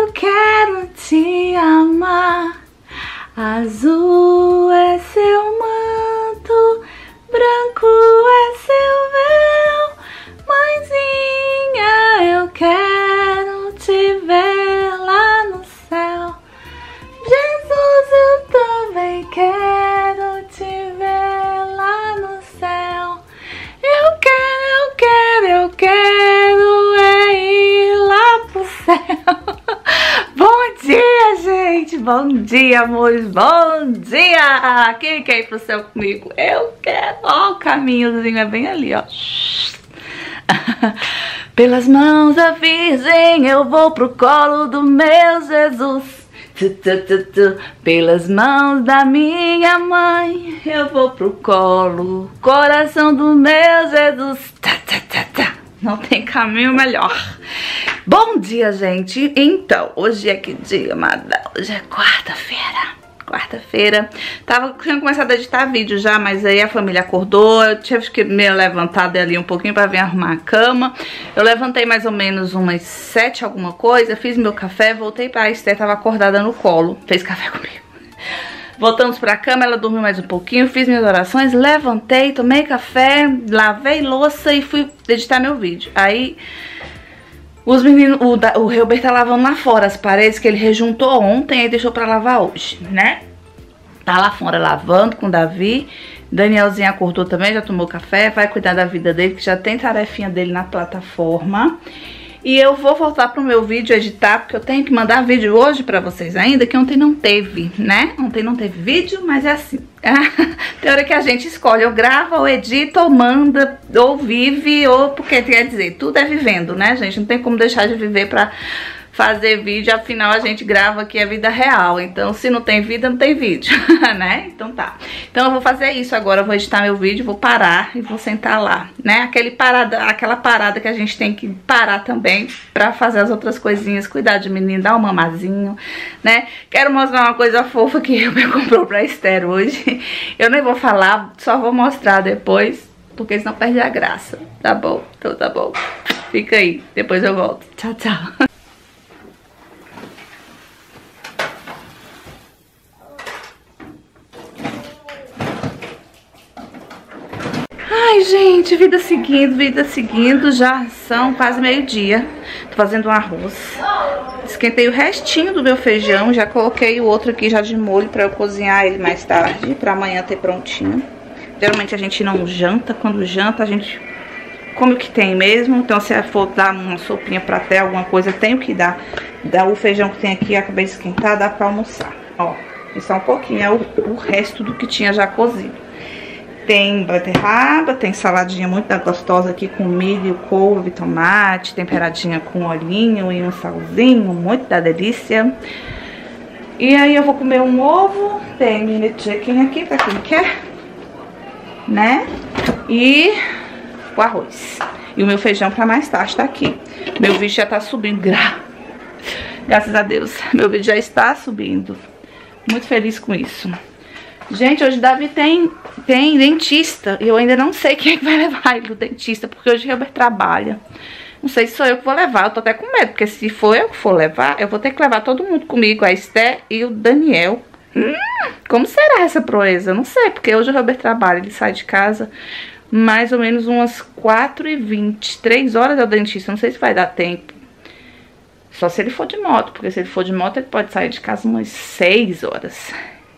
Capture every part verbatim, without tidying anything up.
eu quero te amar. Azul é seu manto, branco é seu véu. Mãezinha, eu quero te ver lá no céu. Jesus, eu também quero te ver lá no céu. Eu quero, eu quero, eu quero é ir lá pro céu. Bom dia, gente. Bom dia, amores. Bom dia. Quem quer ir pro céu comigo? Eu quero. Ó, o caminhozinho é bem ali, ó. Pelas mãos da Virgem eu vou pro colo do meu Jesus. Tu, tu, tu, tu. Pelas mãos da minha mãe eu vou pro colo, coração do meu Jesus. Ta, ta, ta, ta. Não tem caminho melhor. Bom dia, gente. Então, hoje é que dia, amada? Hoje é quarta-feira. Quarta-feira. Tava, tinha começado a editar vídeo já, mas aí a família acordou. Eu tive que me levantar dali um pouquinho pra vir arrumar a cama. Eu levantei mais ou menos umas sete alguma coisa, fiz meu café, voltei pra Esther, tava acordada no colo. Fez café comigo. Voltamos pra cama, ela dormiu mais um pouquinho, fiz minhas orações, levantei, tomei café, lavei louça e fui editar meu vídeo. Aí os meninos, o, o Helber tá lavando lá fora as paredes que ele rejuntou ontem e deixou pra lavar hoje, né? Tá lá fora lavando com o Davi. Danielzinho acordou também, já tomou café, vai cuidar da vida dele, que já tem tarefinha dele na plataforma. E eu vou voltar pro meu vídeo editar, porque eu tenho que mandar vídeo hoje pra vocês ainda, que ontem não teve, né? Ontem não teve vídeo, mas é assim. Tem hora que a gente escolhe, ou grava, ou edita, ou manda, ou vive, ou... Porque quer dizer, tudo é vivendo, né, gente? Não tem como deixar de viver pra fazer vídeo, afinal a gente grava aqui a vida real. Então, se não tem vida, não tem vídeo, né? Então tá. Então eu vou fazer isso agora, eu vou editar meu vídeo, vou parar e vou sentar lá, né? Aquele parada, aquela parada que a gente tem que parar também pra fazer as outras coisinhas, cuidar de menino, dar um mamazinho, né? Quero mostrar uma coisa fofa que eu me comprou pra Esther hoje. Eu nem vou falar, só vou mostrar depois, porque senão perde a graça, tá bom? Então tá bom. Fica aí, depois eu volto. Tchau, tchau. Ai, gente, vida seguindo, vida seguindo, já são quase meio-dia. Tô fazendo um arroz. Esquentei o restinho do meu feijão, já coloquei o outro aqui já de molho pra eu cozinhar ele mais tarde, pra amanhã ter prontinho. Geralmente a gente não janta, quando janta a gente come o que tem mesmo. Então se for dar uma sopinha pra ter alguma coisa, tenho que dar. Dá o feijão que tem aqui, acabei de esquentar, dá pra almoçar. Ó, isso é um pouquinho, é o, o resto do que tinha já cozido. Tem beterraba, tem saladinha muito gostosa aqui com milho, couve, tomate, temperadinha com olhinho e um salzinho, muito da delícia. E aí eu vou comer um ovo, tem mini chicken aqui pra quem quer, né? E o arroz. E o meu feijão pra mais tarde tá aqui. Meu vídeo já tá subindo, gra... graças a Deus, meu vídeo já está subindo. Muito feliz com isso. Gente, hoje o Davi tem, tem dentista. E eu ainda não sei quem é que vai levar ele do dentista, porque hoje o Helber trabalha. Não sei se sou eu que vou levar, eu tô até com medo, porque se for eu que for levar, eu vou ter que levar todo mundo comigo, a Esther e o Daniel. Hum, como será essa proeza? Eu não sei, porque hoje o Helber trabalha, ele sai de casa mais ou menos umas quatro e vinte, três horas ao dentista, não sei se vai dar tempo. Só se ele for de moto, porque se ele for de moto, ele pode sair de casa umas seis horas.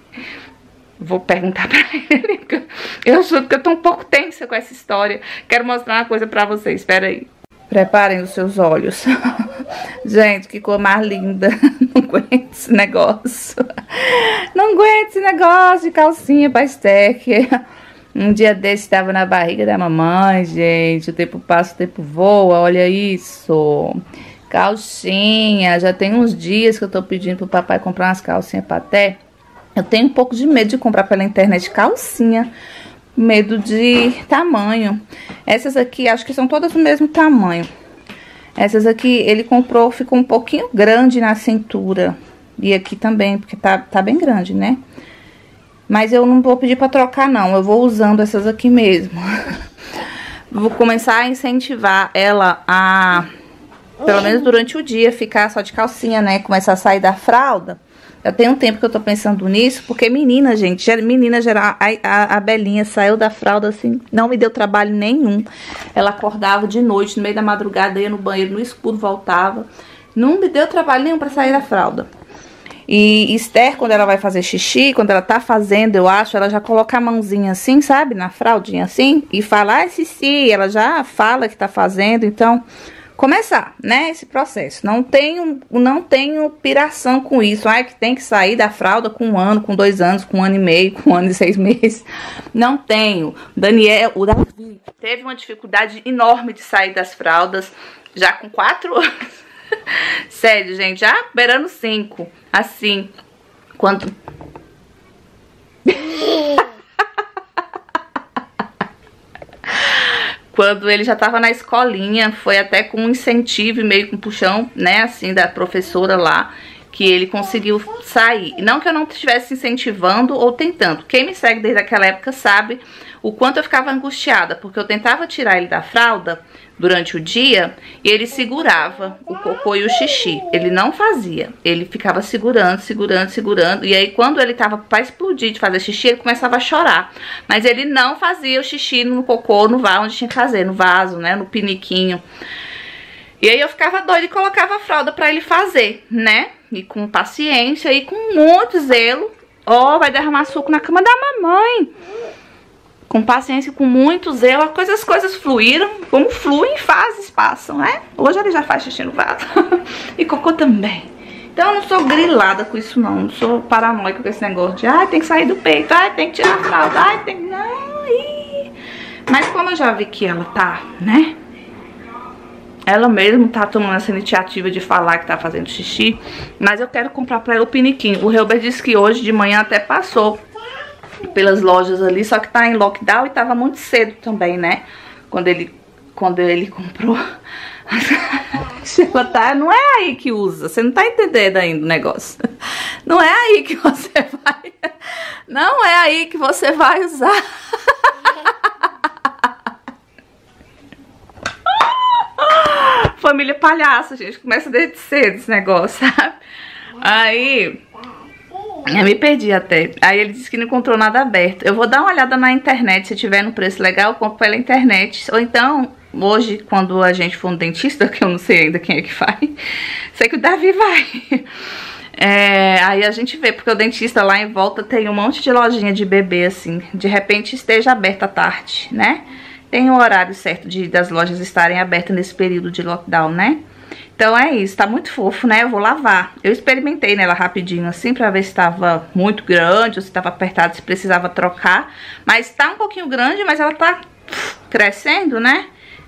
Vou perguntar pra ele, porque eu juro que eu tô um pouco tensa com essa história. Quero mostrar uma coisa pra vocês, espera aí. Preparem os seus olhos. Gente, que cor mais linda. Não aguento esse negócio. Não aguento esse negócio de calcinha pra Esther. Um dia desse estava na barriga da mamãe, gente. O tempo passa, o tempo voa, olha isso. Calcinha, já tem uns dias que eu tô pedindo pro papai comprar umas calcinhas paté. Eu tenho um pouco de medo de comprar pela internet calcinha, medo de tamanho. Essas aqui, acho que são todas do mesmo tamanho. Essas aqui, ele comprou, ficou um pouquinho grande na cintura. E aqui também, porque tá, tá bem grande, né? Mas eu não vou pedir pra trocar, não. Eu vou usando essas aqui mesmo. Vou começar a incentivar ela a pelo menos durante o dia, ficar só de calcinha, né? Começar a sair da fralda. Já tem um tempo que eu tô pensando nisso, porque menina, gente, menina geral, a, a, a Belinha saiu da fralda assim, não me deu trabalho nenhum. Ela acordava de noite, no meio da madrugada, ia no banheiro, no escuro, voltava. Não me deu trabalho nenhum pra sair da fralda. E Esther, quando ela vai fazer xixi, quando ela tá fazendo, eu acho, ela já coloca a mãozinha assim, sabe, na fraldinha assim, e fala, ai, Cici, ela já fala que tá fazendo, então... Começar, né, esse processo. Não tenho, não tenho piração com isso. Ai, que tem que sair da fralda com um ano, com dois anos, com um ano e meio, com um ano e seis meses. Não tenho. Daniel, o Davi, teve uma dificuldade enorme de sair das fraldas, já com quatro anos. Sério, gente, já beirando cinco. Assim, quando... Quando ele já tava na escolinha, foi até com um incentivo e meio com um puxão, né, assim, da professora lá, que ele conseguiu sair. Não que eu não estivesse incentivando ou tentando. Quem me segue desde aquela época sabe o quanto eu ficava angustiada, porque eu tentava tirar ele da fralda durante o dia e ele segurava o cocô e o xixi. Ele não fazia, ele ficava segurando, segurando, segurando. E aí quando ele tava pra explodir de fazer xixi, ele começava a chorar. Mas ele não fazia o xixi no cocô, no vaso, onde tinha que fazer, no vaso, né, no piniquinho. E aí eu ficava doida e colocava a fralda pra ele fazer, né? E com paciência e com muito zelo. Ó, oh, vai derramar suco na cama da mamãe. Com paciência e com muito zelo, as coisas, as coisas fluíram, como fluem, fases passam, né? Hoje ele já faz xixi no vaso. E cocô também. Então eu não sou grilada com isso não, não sou paranoica com esse negócio de ai, tem que sair do peito, ai, tem que tirar a fralda, ai, tem que... Não, ih. Mas como eu já vi que ela tá, né? Ela mesmo tá tomando essa iniciativa de falar que tá fazendo xixi, mas eu quero comprar pra ela o piniquinho. O Helber disse que hoje de manhã até passou pelas lojas ali, só que tá em lockdown e tava muito cedo também, né? Quando ele, quando ele comprou. Tá, não é aí que usa, você não tá entendendo ainda o negócio. Não é aí que você vai, não é aí que você vai usar. Família palhaça, gente, começa desde cedo esse negócio, sabe? Aí... Eu me perdi até. Aí ele disse que não encontrou nada aberto. Eu vou dar uma olhada na internet. Se tiver no preço legal, eu compro pela internet. Ou então, hoje, quando a gente for no dentista, que eu não sei ainda quem é que vai, sei que o Davi vai. É, aí a gente vê, porque o dentista lá em volta tem um monte de lojinha de bebê, assim. De repente esteja aberta à tarde, né? Tem o horário certo de, das lojas estarem abertas nesse período de lockdown, né? Então é isso, tá muito fofo, né? Eu vou lavar. Eu experimentei nela rapidinho assim pra ver se tava muito grande ou se tava apertado, se precisava trocar. Mas tá um pouquinho grande, mas ela tá crescendo, né?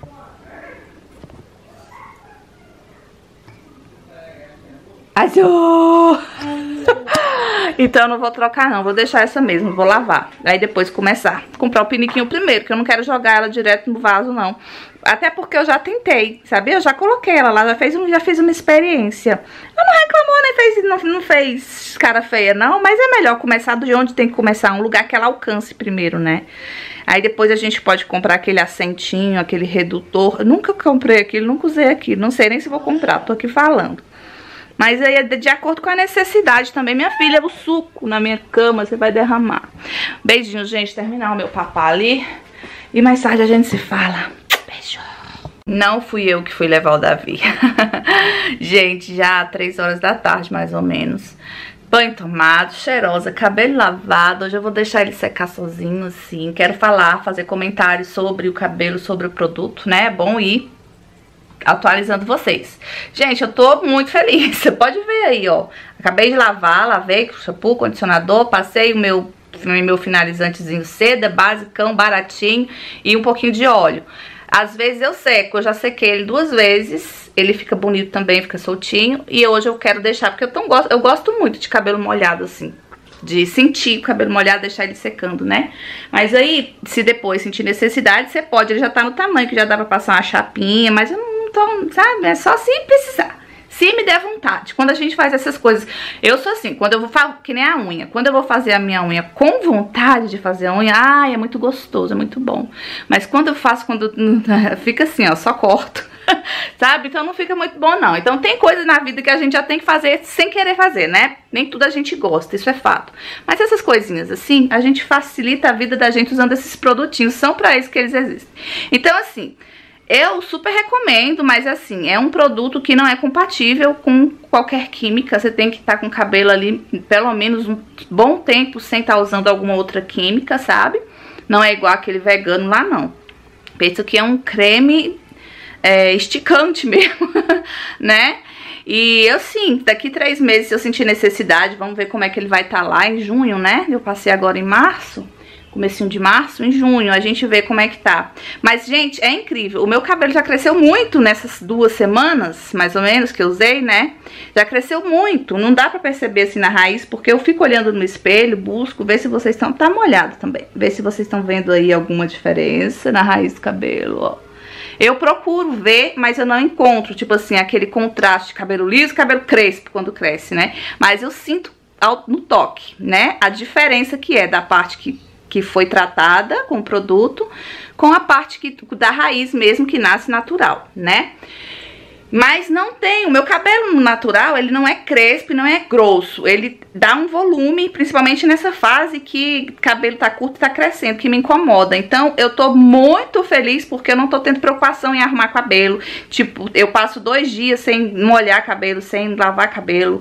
Azul! Então eu não vou trocar não, vou deixar essa mesmo, vou lavar. Aí depois começar a comprar o piniquinho primeiro, que eu não quero jogar ela direto no vaso não. Até porque eu já tentei, sabe? Eu já coloquei ela lá, já, fez um, já fiz uma experiência. Ela não reclamou, nem fez, não, não fez cara feia não, mas é melhor começar de onde tem que começar, um lugar que ela alcance primeiro, né? Aí depois a gente pode comprar aquele assentinho, aquele redutor. Eu nunca comprei aquilo, nunca usei aquilo, não sei nem se vou comprar, tô aqui falando. Mas aí é de acordo com a necessidade também. Minha filha, o suco na minha cama você vai derramar. Beijinho, gente. Terminar o meu papá ali. E mais tarde a gente se fala. Beijo. Não fui eu que fui levar o Davi. Gente, já três horas da tarde, mais ou menos. Banho tomado, cheirosa, cabelo lavado. Hoje eu vou deixar ele secar sozinho, assim. Quero falar, fazer comentários sobre o cabelo, sobre o produto, né? É bom ir atualizando vocês. Gente, eu tô muito feliz. Você pode ver aí, ó. Acabei de lavar, lavei com shampoo, condicionador, passei o meu, meu finalizantezinho seda, basicão, baratinho e um pouquinho de óleo. Às vezes eu seco, eu já sequei ele duas vezes. Ele fica bonito também, fica soltinho. E hoje eu quero deixar, porque eu, tão gosto, eu gosto muito de cabelo molhado assim. De sentir o cabelo molhado, deixar ele secando, né? Mas aí, se depois sentir necessidade, você pode. Ele já tá no tamanho, que já dá pra passar uma chapinha. Mas eu não tô, sabe? É só se precisar. Se me der vontade. Quando a gente faz essas coisas. Eu sou assim, quando eu vou fazer, que nem a unha. Quando eu vou fazer a minha unha com vontade de fazer a unha, ai, é muito gostoso, é muito bom. Mas quando eu faço, quando fica assim, ó, só corto. Sabe? Então não fica muito bom não. Então tem coisas na vida que a gente já tem que fazer sem querer fazer, né? Nem tudo a gente gosta, isso é fato. Mas essas coisinhas assim, a gente facilita a vida da gente usando esses produtinhos. São pra isso que eles existem. Então assim, eu super recomendo, mas assim, é um produto que não é compatível com qualquer química. Você tem que estar com o cabelo ali pelo menos um bom tempo sem estar usando alguma outra química, sabe? Não é igual aquele vegano lá não. Penso que é um creme é, esticante mesmo, né? E eu sim, daqui três meses se eu sentir necessidade, vamos ver como é que ele vai estar lá em junho, né? Eu passei agora em março. Comecinho de março, em junho, a gente vê como é que tá. Mas, gente, é incrível. O meu cabelo já cresceu muito nessas duas semanas, mais ou menos, que eu usei, né? Já cresceu muito. Não dá pra perceber assim na raiz, porque eu fico olhando no espelho, busco, ver se vocês estão... Tá molhado também. Ver se vocês estão vendo aí alguma diferença na raiz do cabelo, ó. Eu procuro ver, mas eu não encontro, tipo assim, aquele contraste de cabelo liso e cabelo crespo quando cresce, né? Mas eu sinto ao, no toque, né? A diferença que é da parte que... que foi tratada com o produto, com a parte que, da raiz mesmo, que nasce natural, né? Mas não tem, o meu cabelo natural, ele não é crespo, não é grosso, ele dá um volume, principalmente nessa fase que o cabelo tá curto e tá crescendo, que me incomoda. Então, eu tô muito feliz porque eu não tô tendo preocupação em arrumar cabelo. Tipo, eu passo dois dias sem molhar cabelo, sem lavar cabelo.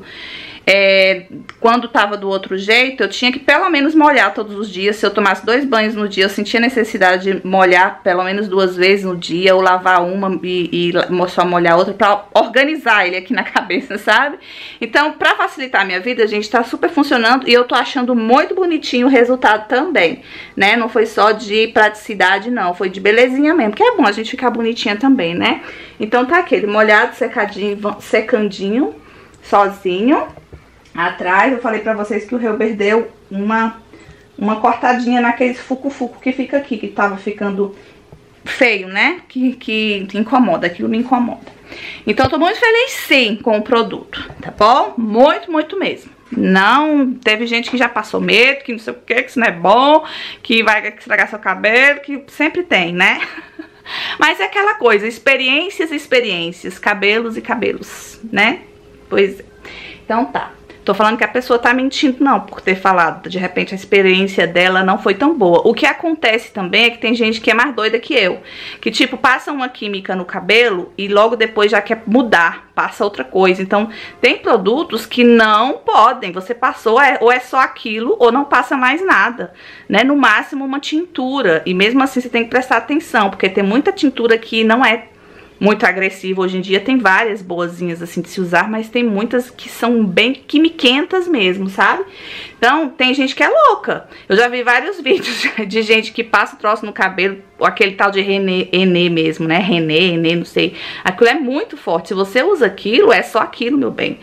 É, quando tava do outro jeito, eu tinha que pelo menos molhar todos os dias. Se eu tomasse dois banhos no dia, eu sentia necessidade de molhar pelo menos duas vezes no dia, ou lavar uma e, e só molhar outra, pra organizar ele aqui na cabeça, sabe? Então, pra facilitar a minha vida, a gente tá super funcionando e eu tô achando muito bonitinho o resultado também, né? Não foi só de praticidade, não, foi de belezinha mesmo, porque é bom a gente ficar bonitinha também, né? Então tá aquele molhado, secadinho, secandinho, sozinho. Atrás eu falei pra vocês que o Helber deu uma, uma cortadinha naqueles fuco-fuco que fica aqui, que tava ficando feio, né? Que, que incomoda, aquilo me incomoda. Então eu tô muito feliz sim com o produto, tá bom? Muito, muito mesmo. Não, teve gente que já passou medo, que não sei o que, que isso não é bom, que vai estragar seu cabelo, que sempre tem, né? Mas é aquela coisa, experiências e experiências, cabelos e cabelos, né? Pois é. Então tá. Tô falando que a pessoa tá mentindo não, por ter falado. De repente a experiência dela não foi tão boa. O que acontece também é que tem gente que é mais doida que eu. Que tipo, passa uma química no cabelo e logo depois já quer mudar. Passa outra coisa. Então tem produtos que não podem. Você passou, é, ou é só aquilo ou não passa mais nada, né? No máximo uma tintura. E mesmo assim você tem que prestar atenção, porque tem muita tintura que não é muito agressiva. Hoje em dia tem várias boazinhas assim de se usar, mas tem muitas que são bem quimiquentas mesmo, sabe? Então tem gente que é louca. Eu já vi vários vídeos de gente que passa o troço no cabelo, aquele tal de René, Enê mesmo, né? René, Enê, não sei. Aquilo é muito forte. Se você usa aquilo, é só aquilo, meu bem.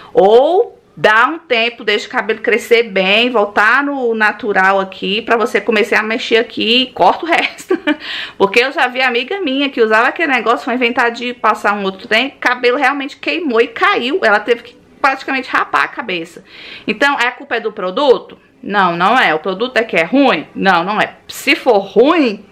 Ou dá um tempo, deixa o cabelo crescer bem, voltar no natural aqui, pra você começar a mexer aqui e corta o resto. Porque eu já vi amiga minha que usava aquele negócio, foi inventar de passar um outro tempo, cabelo realmente queimou e caiu. Ela teve que praticamente rapar a cabeça. Então, a culpa é do produto? Não, não é. O produto é que é ruim? Não, não é. Se for ruim,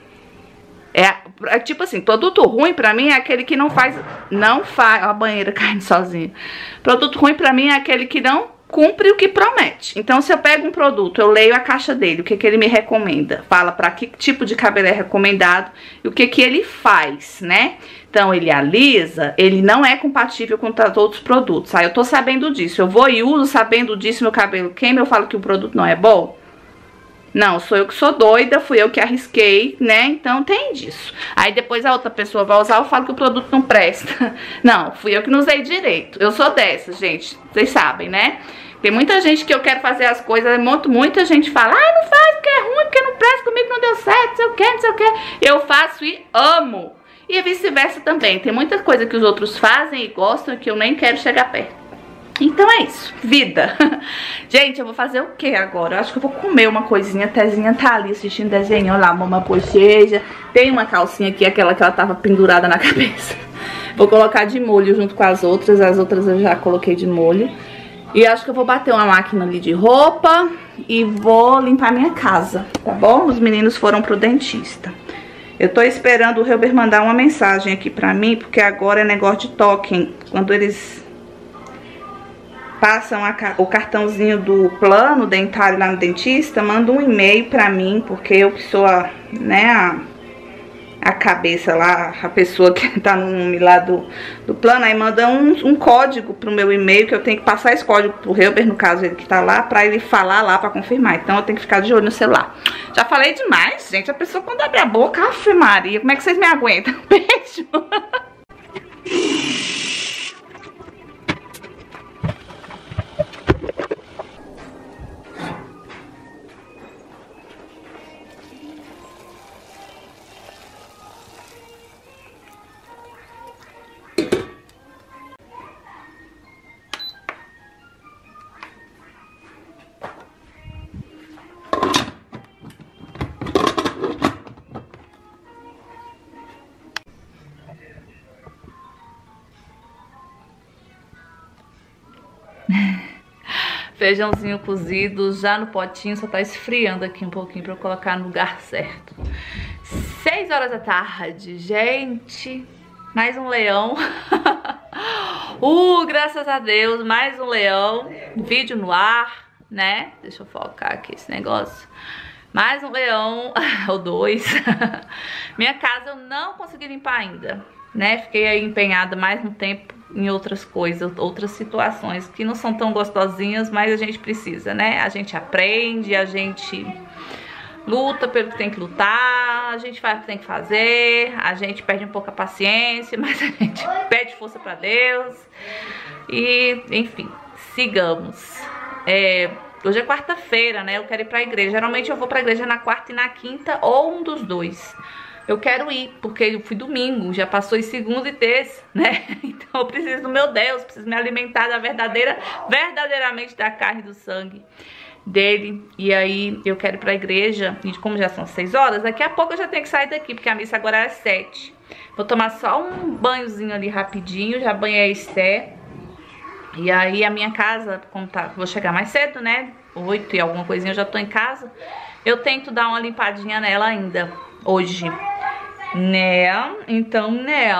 é, é tipo assim, produto ruim pra mim é aquele que não faz, não faz, ó, a banheira caindo sozinha. Produto ruim pra mim é aquele que não cumpre o que promete. Então, se eu pego um produto, eu leio a caixa dele, o que que ele me recomenda, fala pra que tipo de cabelo é recomendado e o que que ele faz, né? Então, ele alisa, ele não é compatível com outros produtos. Aí eu tô sabendo disso, eu vou e uso sabendo disso, meu cabelo queima, eu falo que o produto não é bom? Não, sou eu que sou doida, fui eu que arrisquei, né? Então tem disso. Aí depois a outra pessoa vai usar, eu falo que o produto não presta. Não, fui eu que não usei direito. Eu sou dessas, gente, vocês sabem, né? Tem muita gente que eu quero fazer as coisas, muita gente fala, ah, não faz porque é ruim, porque não presta, comigo não deu certo, não sei o que, não sei o que. Eu faço e amo. E vice-versa também. Tem muita coisa que os outros fazem e gostam que eu nem quero chegar perto. Então é isso, vida. Gente, eu vou fazer o que agora? Eu acho que eu vou comer uma coisinha. A Tezinha tá ali assistindo desenho, olha lá, mamãe bochecha. Tem uma calcinha aqui, aquela que ela tava pendurada na cabeça. Vou colocar de molho junto com as outras. As outras eu já coloquei de molho. E acho que eu vou bater uma máquina ali de roupa e vou limpar minha casa, tá bom? Os meninos foram pro dentista. Eu tô esperando o Helber mandar uma mensagem aqui pra mim, porque agora é negócio de token. Quando eles passam a, o cartãozinho do plano dentário lá no dentista, manda um e-mail pra mim, porque eu que sou a, né, a, a cabeça lá, a pessoa que tá no nome lá do, do plano, aí manda um, um código pro meu e-mail, que eu tenho que passar esse código pro Helber, no caso ele que tá lá, pra ele falar lá, pra confirmar. Então eu tenho que ficar de olho no celular. Já falei demais, gente. A pessoa quando abre a boca, Ave Maria, como é que vocês me aguentam? Beijo! Feijãozinho cozido já no potinho, só tá esfriando aqui um pouquinho pra eu colocar no lugar certo. seis horas da tarde, gente, mais um leão. uh, graças a Deus, mais um leão. Vídeo no ar, né? Deixa eu focar aqui esse negócio. Mais um leão, ou dois. Minha casa eu não consegui limpar ainda, né? Fiquei aí empenhada mais um tempo em outras coisas, outras situações que não são tão gostosinhas, mas a gente precisa, né? A gente aprende, a gente luta pelo que tem que lutar, a gente faz o que tem que fazer, a gente perde um pouco a paciência, mas a gente pede força pra Deus. E, enfim, sigamos. É, hoje é quarta-feira, né? Eu quero ir pra igreja. Geralmente eu vou pra igreja na quarta e na quinta, ou um dos dois. Eu quero ir, porque eu fui domingo, já passou em segunda e terça, né? Então eu preciso do meu Deus, preciso me alimentar da verdadeira, verdadeiramente da carne e do sangue dele. E aí eu quero ir pra igreja, e como já são seis horas, daqui a pouco eu já tenho que sair daqui, porque a missa agora é às sete. Vou tomar só um banhozinho ali rapidinho, já banhei a Esté. E aí a minha casa, como tá, vou chegar mais cedo, né? Oito e alguma coisinha eu já tô em casa. Eu tento dar uma limpadinha nela ainda, hoje. Né? Então, né?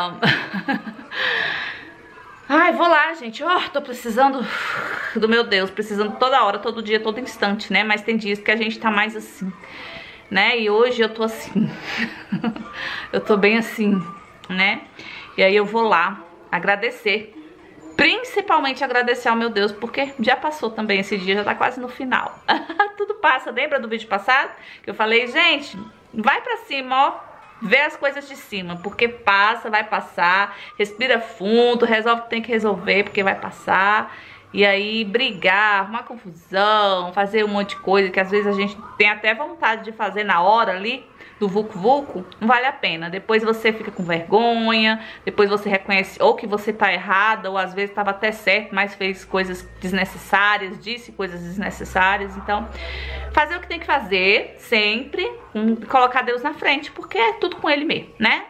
Ai, vou lá, gente. Ó, oh, tô precisando do meu Deus, precisando toda hora, todo dia, todo instante, né? Mas tem dias que a gente tá mais assim, né? E hoje eu tô assim. Eu tô bem assim, né? E aí eu vou lá agradecer. Principalmente agradecer ao meu Deus, porque já passou também esse dia, já tá quase no final. Tudo passa, lembra do vídeo passado? Que eu falei, gente, vai pra cima, ó. Vê as coisas de cima, porque passa, vai passar. Respira fundo, resolve o que tem que resolver, porque vai passar. E aí brigar, arrumar confusão, fazer um monte de coisa que às vezes a gente tem até vontade de fazer na hora ali, do vucu-vucu, não vale a pena. Depois você fica com vergonha, depois você reconhece ou que você tá errada, ou às vezes estava até certo, mas fez coisas desnecessárias, disse coisas desnecessárias. Então, fazer o que tem que fazer, sempre, um, colocar Deus na frente, porque é tudo com Ele mesmo, né?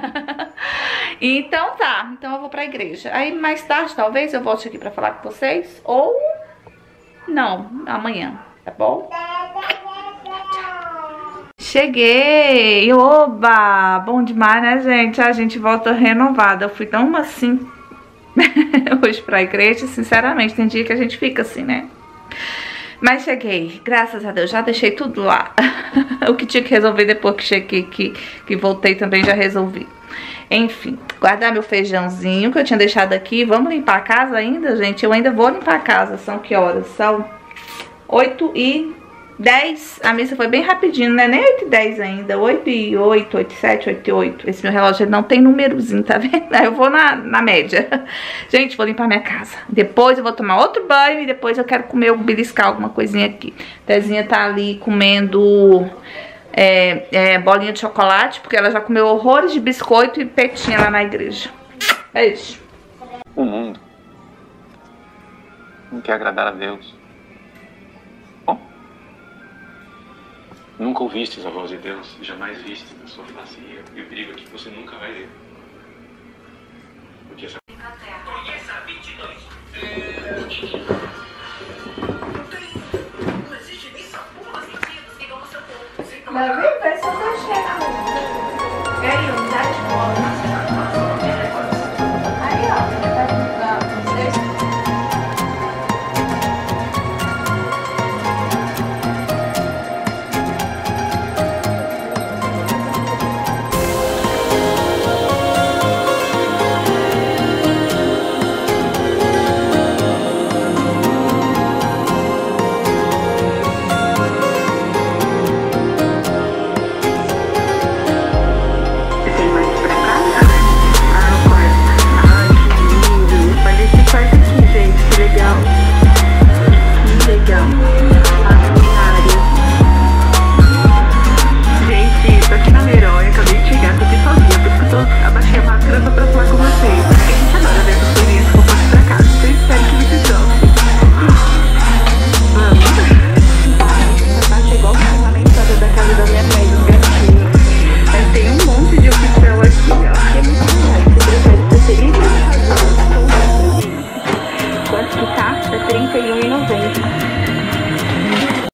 Então tá, então eu vou pra igreja. Aí mais tarde, talvez, eu volte aqui pra falar com vocês, ou não, amanhã, tá bom? Cheguei! Oba! Bom demais, né, gente? A gente volta renovada. Eu fui tão assim hoje pra igreja, sinceramente. Tem dia que a gente fica assim, né? Mas cheguei, graças a Deus. Já deixei tudo lá. O que tinha que resolver depois que cheguei, que, que voltei também já resolvi. Enfim, guardar meu feijãozinho que eu tinha deixado aqui. Vamos limpar a casa ainda, gente? Eu ainda vou limpar a casa. São que horas? São oito e dez. A missa foi bem rapidinho, né? Nem oito e dez ainda. oito e oito, oito e sete, oito e oito. Esse meu relógio não tem númerozinho, tá vendo? Eu vou na, na média. Gente, vou limpar minha casa. Depois eu vou tomar outro banho e depois eu quero comer, beliscar alguma coisinha aqui. Tezinha tá ali comendo é, é, bolinha de chocolate, porque ela já comeu horrores de biscoito e petinha lá na igreja. Beijo. O mundo não quer agradar a Deus. Nunca ouvistes a voz de Deus, jamais vistes a sua face, e o perigo aqui que você nunca vai ver. Porque essa... Conheça vinte e dois. Não existe nem sabor nos sentidos que vão no seu corpo. Davi, vai só pra chegar. trinta e um reais e noventa